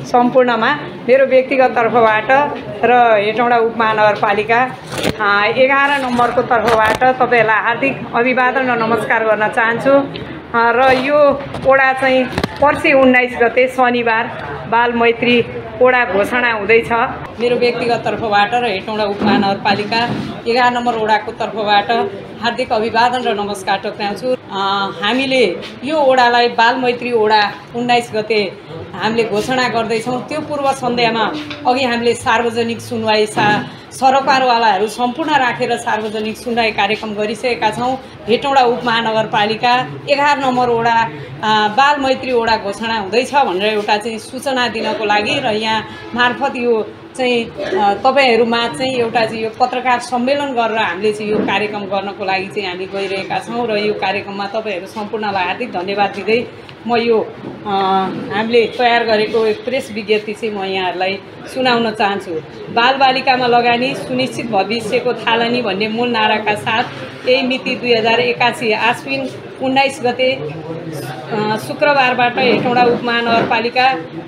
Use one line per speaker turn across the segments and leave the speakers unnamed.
सम्पूर्णमा मेरो व्यक्तिगत तर्फबाट र हेटौँडा उपमहानगरपालिका 11 नम्बरको तर्फबाट तपाईहरुलाई हार्दिक अभिवादन र नमस्कार गर्न चाहन्छु। र यो ओडा चाहिँ पर्सि 19 गते शनिबार बाल मैत्री ओडा घोषणा हुँदैछ। मेरो व्यक्तिगत तर्फबाट र हेटौँडा उपमहानगरपालिका 11 नम्बर ओडाको तर्फबाट हार्दिक अभिवादन र नमस्कार टक्राउँछु। हामीले यो ओडालाई बाल मैत्री ओडा 19 गते हामीले घोषणा गर्दैछौँ। त्यो पूर्व सन्ध्यामा अघि हामीले सार्वजनिक सुनवाई सरकारवालाहरू सम्पूर्ण राखेर सार्वजनिक सुनवाई कार्यक्रम गरिसकेका छौँ। हेटौँडा उपमहानगरपालिका 11 नम्बर ओडा बाल मैत्री ओडा घोषणा हुँदैछ भनेर एउटा चाहिँ सूचना दिनको लागि र यहाँ मार्फत यो चाहिँ तपाईहरुमा चाहिँ एउटा चाहिँ यो पत्रकार सम्मेलन गरेर हामीले चाहिँ यो कार्यक्रम गर्नको लागि चाहिँ हामी गइरहेका छौँ र यो कार्यक्रममा तपाईहरु सम्पूर्णलाई हार्दिक धन्यवाद दिँदै म यो हामीले तयार गरेको एक प्रेस विज्ञप्ति चाहिँ म यहाँहरुलाई सुनाउन चाहन्छु। बालबालिकामा लगानी सुनिश्चित भविष्यको थालनी भन्ने मूल नाराका साथ यही मिति 2081 आश्विन 19 गते शुक्रबारबाट हेटौँडा उपमहानगरपालिका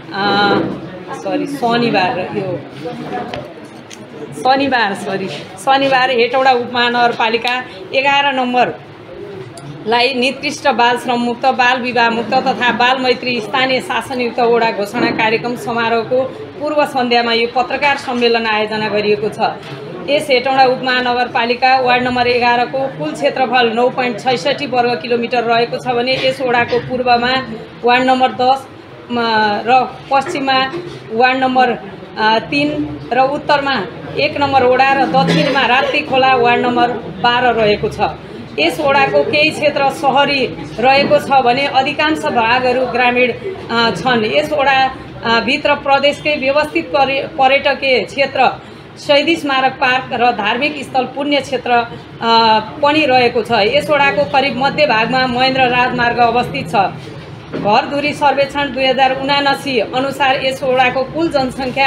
शनिबार हेटौँडा उपमहानगरपालिका 11 नम्बरलाई निकृष्ट बाल श्रम मुक्त, बाल विवाह मुक्त तथा बाल मैत्री स्थानीय शासनयुक्त ओडा घोषणा कार्यक्रम समारोहको पूर्व सन्ध्यामा यो पत्रकार सम्मेलन आयोजना गरिएको छ। यस हेटौँडा उपमहानगरपालिका वार्ड नम्बर 11 को कुल क्षेत्रफल 9.66 वर्ग किलोमिटर रहेको छ भने यस ओडाको पूर्वमा वार्ड नम्बर 10 र पश्चिममा वार्ड नम्बर 3 र उत्तरमा 1 नम्बर ओडा र दक्षिणमा राप्ती खोला वार्ड नम्बर 12 रहेको छ। यस ओडाको केही क्षेत्र शहरी रहेको छ भने अधिकांश भागहरू ग्रामीण छन्। यस ओडा भित्र प्रदेशकै व्यवस्थित पर्यटकीय क्षेत्र, शहीद स्मारक पार्क र धार्मिक स्थल पुण्य क्षेत्र पनि रहेको छ। यस ओडाको करिब मध्य भागमा महेन्द्र राजमार्ग अवस्थित छ। घर दूरी सर्वेक्षण 2079 अनुसार यस ओडाको कुल जनसङ्ख्या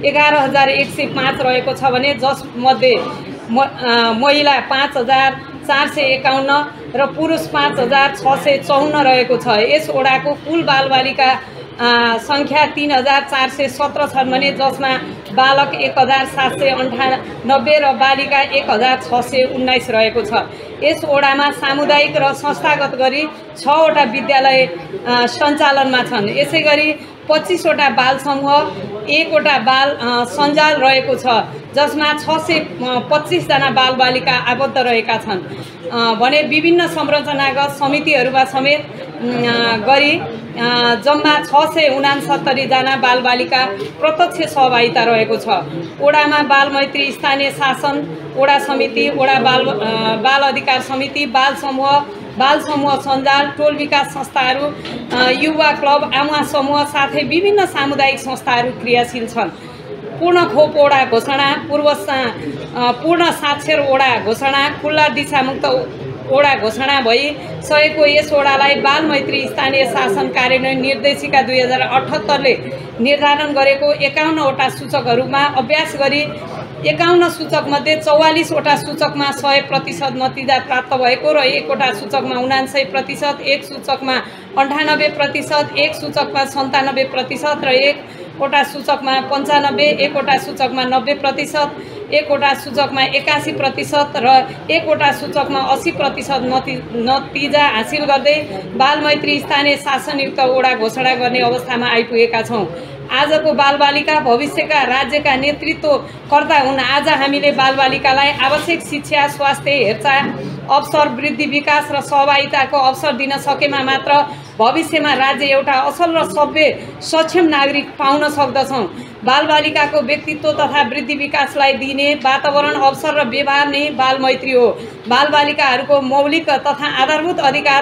11,105 रहेको छ भने जसमध्ये महिला 5,451 र पुरुष 5,654 रहेको छ। यस ओडाको कुल बालबालिका संख्या 3,417 छन् भने जसमा बालक 1,798 र बालिका 1,619 रहेको छ। यस ओडामा सामुदायिक र संस्थागत गरी 6 वटा विद्यालय सञ्चालनमा छन्। यसैगरी 25 वटा बाल समूह, 1 वटा बाल सञ्जाल रहेको छ जसमा 625 जना बालबालिका आबद्ध रहेका छन् भने विभिन्न संरचनागत समितिहरूमा समेत गरी जम्मा 669 जना बालबालिका प्रत्यक्ष सहभागिता रहेको छ। ओडामा बाल मैत्री स्थानीय शासन ओडा समिति, ओडा बाल अधिकार समिति, बाल समूह सञ्जाल, टोल विकास संस्थाहरू, युवा क्लब, आमा समूह साथै विभिन्न सामुदायिक संस्थाहरू क्रियाशील छन्। पूर्ण खोप ओडा घोषणा, पूर्ण साक्षर ओडा घोषणा, खुल्ला दिशामुक्त ओडा घोषणा भइसकेको यस ओडालाई बाल मैत्री स्थानीय शासन कार्यान्वयन निर्देशिका 2078 ले निर्धारण गरेको 51 वटा सूचकहरूमा अभ्यास गरी 51 सूचकमध्ये 44 वटा सूचकमा 100% नतिजा प्राप्त भएको र 1 वटा सूचकमा 79%, 1 सूचकमा 98%, 1 सूचकमा 97% र 1 वटा सूचकमा 95, 1 वटा सूचकमा 90%, 1 वटा सूचकमा 81% र 1 वटा सूचकमा 80% नतिजा हासिल गर्दै बाल मैत्री स्थानीय शासनयुक्त ओडा घोषणा गर्ने अवस्थामा आइपुगेका छौँ। आजको बालबालिका भविष्यका राज्यका नेतृत्वकर्ता हुन्। आज हामीले बालबालिकालाई आवश्यक शिक्षा, स्वास्थ्य, हेरचाह, अवसर, वृद्धि, विकास र सहभागिताको अवसर दिन सकेमा मात्र भविष्यमा राज्य एउटा असल र सभ्य सक्षम नागरिक पाउन सक्दछौँ। बालबालिकाको व्यक्तित्व तथा वृद्धि विकासलाई दिने वातावरण, अवसर र व्यवहार नै बाल मैत्री हो। बालबालिकाहरूको मौलिक तथा आधारभूत अधिकार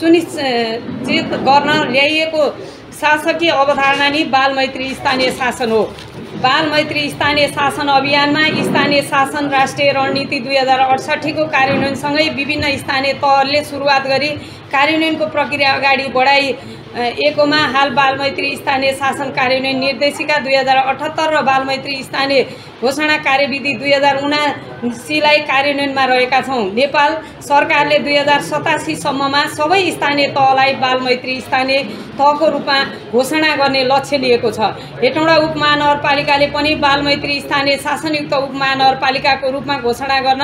सुनिश्चित गर्न ल्याइएको शासकीय अवधारणा नै बाल मैत्री स्थानीय शासन हो। बाल मैत्री स्थानीय शासन अभियानमा स्थानीय शासन राष्ट्रिय रणनीति 2068 को कार्यान्वयनसँगै विभिन्न स्थानीय तहले सुरुवात गरी कार्यान्वयनको प्रक्रिया अगाडि बढाइएकोमा हाल बाल मैत्री स्थानीय शासन कार्यान्वयन निर्देशिका 2078 र बाल मैत्री स्थानीय घोषणा कार्यविधि 2079 लाई कार्यान्वयनमा रहेका छौँ। नेपाल सरकारले 2087 सम्ममा सबै स्थानीय तहलाई बालमैत्री स्थानीय तहको रूपमा घोषणा गर्ने लक्ष्य लिएको छ। हेटौँडा उपमहानगरपालिकाले पनि बालमैत्री स्थानीय शासनयुक्त उपमहानगरपालिकाको रूपमा घोषणा गर्न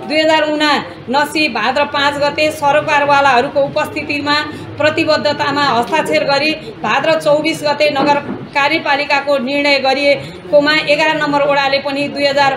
2079 भाद्र 5 गते सरोकारवालाहरूको उपस्थितिमा प्रतिबद्धतामा हस्ताक्षर गरी भाद्र 24 गते नगर कार्यपालिकाको निर्णय गरिएकोमा 11 नम्बर वडाले पनि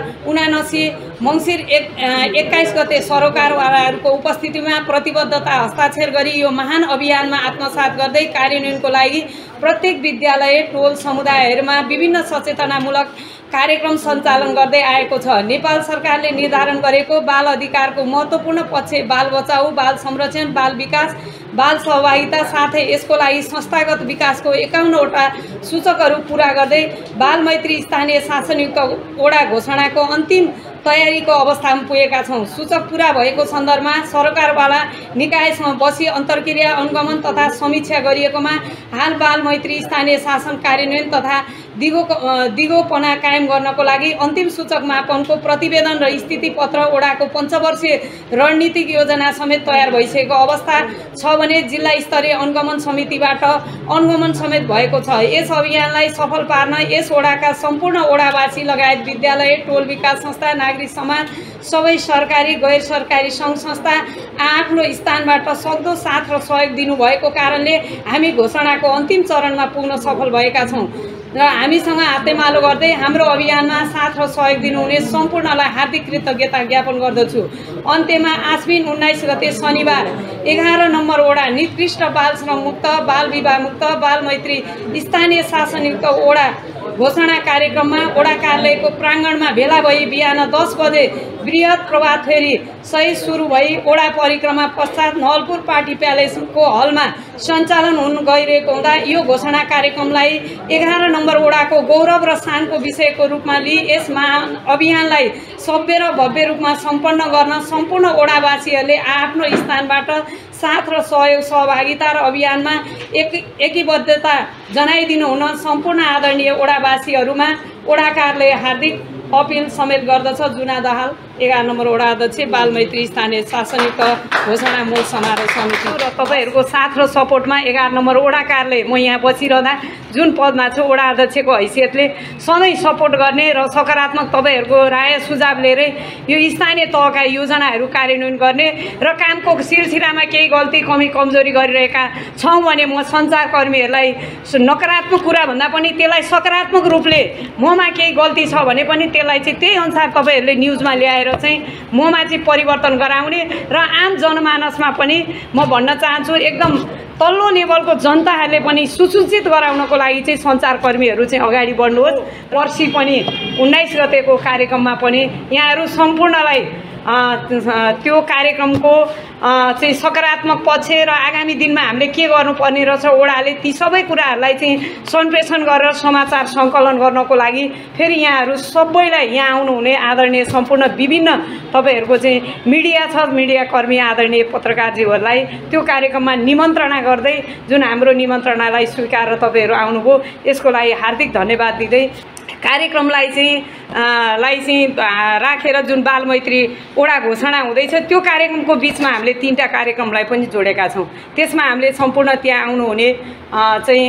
2079 मङ्सिर 21 गते सरोकारवालाहरूको उपस्थितिमा प्रतिबद्धता हस्ताक्षर गरी यो महान अभियानमा आत्मसात गर्दै कार्यान्वयनको लागि प्रत्येक विद्यालय टोल समुदायहरूमा विभिन्न सचेतनामूलक कार्यक्रम सञ्चालन गर्दै आएको छ। नेपाल सरकारले निर्धारण गरेको बाल अधिकारको महत्त्वपूर्ण पक्ष बाल बचाउ, बाल संरक्षण, बाल विकास, बाल सहभागिता साथै यसको लागि संस्थागत विकासको 51वटा सूचकहरू पूरा गर्दै बालमैत्री स्थानीय शासनयुक्त वडा घोषणाको अन्तिम तयारीको अवस्थामा पुगेका छौँ। सूचक पूरा भएको सन्दर्भमा सरकारवाला निकायसँग बसी अन्तर्क्रिया अनुगमन तथा समीक्षा गरिएकोमा हाल बालमैत्री स्थानीय शासन कार्यान्वयन तथा दिगोपना कायम गर्नको लागि अन्तिम सूचक मापनको प्रतिवेदन र स्थिति पत्र वडाको पञ्चवर्षीय रणनीतिक योजना समेत तयार भइसकेको अवस्था छ भने जिल्ला स्तरीय अनुगमन समितिबाट अनुगमन समेत भएको छ। यस अभियानलाई सफल पार्न यस वडाका सम्पूर्ण वडावासी लगायत विद्यालय, टोल विकास संस्था, नागरिक समाज, सबै सरकारी गैर सरकारी सङ्घ संस्था आफ्नो स्थानबाट सक्दो साथ र सहयोग दिनुभएको कारणले हामी घोषणाको अन्तिम चरणमा पुग्न सफल भएका छौँ र हामीसँग हातेमालो गर्दै हाम्रो अभियानमा साथ र सहयोग दिनुहुने सम्पूर्णलाई हार्दिक कृतज्ञता ज्ञापन गर्दछु। अन्त्यमा आश्विन 19 गते शनिबार 11 नम्बर वडा निकृष्ट बाल श्रम मुक्त, बाल विवाह मुक्त, बालमैत्री स्थानीय शासनयुक्त वडा घोषणा कार्यक्रममा वडा कार्यालयको प्राङ्गणमा भेला भई बिहान 10 बजे बृहत प्रभात फेरी सहित सुरु भई वडा परिक्रमा पश्चात नवलपुर पार्टी प्यालेसको हलमा सञ्चालन हुन गइरहेको हुँदा यो घोषणा कार्यक्रमलाई 11 नम्बर वडाको गौरव र शानको विषयको रूपमा लिई यस अभियानलाई सभ्य र भव्य रूपमा सम्पन्न गर्न सम्पूर्ण वडावासीहरूले आफ्नो स्थानबाट साथ र सहयोग सहभागिता र अभियानमा एकीबद्धता जनाइदिनु हुन सम्पूर्ण आदरणीय वडावासीहरूमा वडा कार्यालय हार्दिक अपिल समेत गर्दछ। जुना दाहाल 11 नम्बर वडा अध्यक्ष बालमैत्री स्थानीय शासनयुक्त घोषणा मूल समारोह समिति र तपाईँहरूको साथ र सपोर्टमा 11 नम्बर वडा कार्यालय म यहाँ बसिरहँदा जुन पदमा छु वडा अध्यक्षको हैसियतले सधैँ सपोर्ट गर्ने र सकारात्मक तपाईँहरूको राय सुझाव लिएरै यो स्थानीय तहका योजनाहरू कार्यान्वयन गर्ने र कामको सिलसिलामा केही गल्ती कमी कमजोरी गरिरहेका छौँ भने म सञ्चारकर्मीहरूलाई नकारात्मक कुरा भन्दा पनि त्यसलाई सकारात्मक रूपले ममा केही गल्ती छ भने पनि त्यसलाई चाहिँ त्यही अनुसार तपाईँहरूले न्युजमा ल्याएर चाहिँ ममा चाहिँ परिवर्तन गराउने र आम जनमानसमा पनि म भन्न चाहन्छु एकदम तल्लो लेभलको जनताहरूले पनि सुसूचित गराउनको लागि चाहिँ सञ्चारकर्मीहरू चाहिँ अगाडि बढ्नुहोस्। पर्सि पनि 19 गतेको कार्यक्रममा पनि यहाँहरू सम्पूर्णलाई त्यो कार्यक्रमको चाहिँ सकारात्मक पक्ष र आगामी दिनमा हामीले के गर्नुपर्ने रहेछ वडाले ती सबै कुराहरूलाई चाहिँ सम्प्रेषण गरेर समाचार सङ्कलन गर्नको लागि फेरि यहाँहरू सबैलाई यहाँ आउनुहुने आदरणीय सम्पूर्ण विभिन्न तपाईँहरूको चाहिँ मिडिया छ, मिडियाकर्मी आदरणीय पत्रकारज्यूहरूलाई त्यो कार्यक्रममा निमन्त्रणा गर्दै जुन हाम्रो निमन्त्रणालाई स्वीकारेर तपाईँहरू आउनुभयो यसको लागि हार्दिक धन्यवाद दिँदै कार्यक्रमलाई चाहिँ राखेर जुन बालमैत्री वडा घोषणा हुँदैछ त्यो कार्यक्रमको बिचमा हामीले 3टा कार्यक्रमलाई पनि जोडेका छौँ। त्यसमा हामीले सम्पूर्ण त्यहाँ आउनुहुने चाहिँ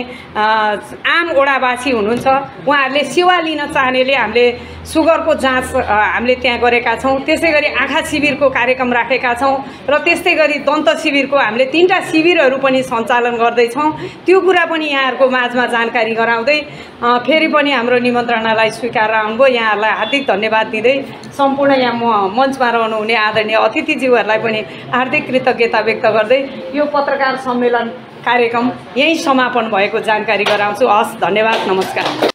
आम वडावासी हुनुहुन्छ उहाँहरूले सेवा लिन चाहनेले हामीले सुगरको जाँच हामीले त्यहाँ गरेका छौँ। त्यसै गरी आँखा शिविरको कार्यक्रम राखेका छौँ र त्यस्तै गरी दन्त शिविरको हामीले 3टा शिविरहरू पनि सञ्चालन गर्दैछौँ। त्यो कुरा पनि यहाँहरूको माझमा जानकारी गराउँदै फेरि पनि हाम्रो निमन्त्रणालाई स्वीकार आउनुभयो यहाँहरूलाई हार्दिक धन्यवाद दिँदै सम्पूर्ण यहाँ मञ्चमा रहनुहुने आदरणीय अतिथिज्यूहरूलाई पनि हार्दिक कृतज्ञता व्यक्त गर्दै यो पत्रकार सम्मेलन कार्यक्रम यहीँ समापन भएको जानकारी गराउँछु। हस्, धन्यवाद, नमस्कार।